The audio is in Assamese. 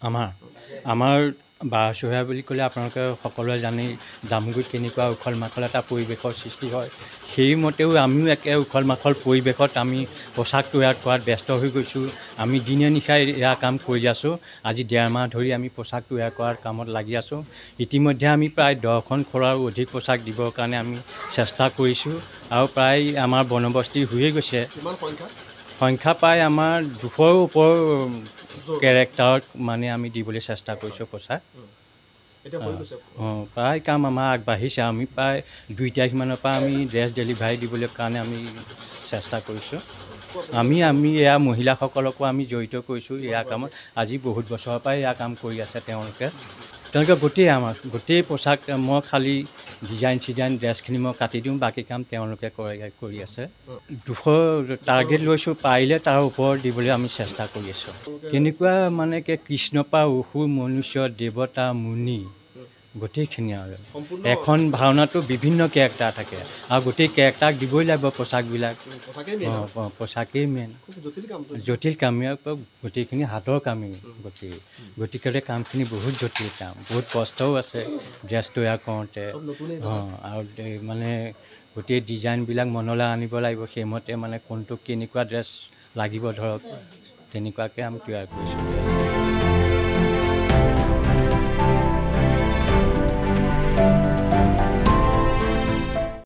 আমাৰ আমাৰ বাৰচহীয়া বুলি ক'লে আপোনালোকে সকলোৱে জানেই জামুগুৰিত কেনেকুৱা উখল মাখল এটা পৰিৱেশৰ সৃষ্টি হয়। সেইমতেও আমিও একে উখল মাখল পৰিৱেশত আমি পোচাক তৈয়াৰ কৰাত ব্যস্ত হৈ গৈছোঁ। আমি দিনে নিশাই এয়া কাম কৰি আছোঁ। আজি ১.৫ মাহ ধৰি আমি পোচাক তৈয়াৰ কৰাৰ কামত লাগি আছোঁ। ইতিমধ্যে আমি প্ৰায় 10খন খোলাৰো অধিক পোচাক দিবৰ কাৰণে আমি চেষ্টা কৰিছোঁ আৰু প্ৰায় আমাৰ বন্দবস্তি হৈয়ে গৈছে। সংখ্যা প্ৰায় আমাৰ 200ৰ ওপৰৰ কেৰেক্টাৰত মানে আমি দিবলৈ চেষ্টা কৰিছোঁ পোচাক। প্ৰায় কাম আমাৰ আগবাঢ়িছে। আমি প্ৰায় 2 তাৰিখমানৰ পৰা আমি ড্ৰেছ ডেলিভাৰী দিবলৈ কাৰণে আমি চেষ্টা কৰিছোঁ। আমি এয়া মহিলাসকলকো আমি জড়িত কৰিছোঁ এয়া কামত। আজি বহুত বছৰৰ পৰাই এয়া কাম কৰি আছে তেওঁলোকে গোটেই পোচাক মই খালী ডিজাইন ড্ৰেছখিনি মই কাটি দিওঁ, বাকী কাম তেওঁলোকে কৰি আছে। 200 টাৰ্গেট লৈছোঁ, পাৰিলে তাৰ ওপৰত দিবলৈ আমি চেষ্টা কৰি আছোঁ। কেনেকুৱা মানে কৃষ্ণৰ পৰা অসুৰ, মনুষ্য, দেৱতা, মুনি গোটেইখিনি আৰু এখন ভাওনাতো বিভিন্ন কেৰেক্টাৰ থাকে আৰু গোটেই কেৰেক্টাৰক দিবই লাগিব পোচাকবিলাক। পোচাকেই মেইন, জটিল কাম গোটেইখিনি হাতৰ কামেই গতিকে কামখিনি বহুত জটিল কাম, বহুত কষ্টও আছে ড্ৰেছ তৈয়াৰ কৰোঁতে। আৰু মানে গোটেই ডিজাইনবিলাক মনলৈ আনিব লাগিব, সেইমতে মানে কোনটো কেনেকুৱা ড্ৰেছ লাগিব ধৰক তেনেকুৱাকৈ আমি তৈয়াৰ কৰিছোঁ।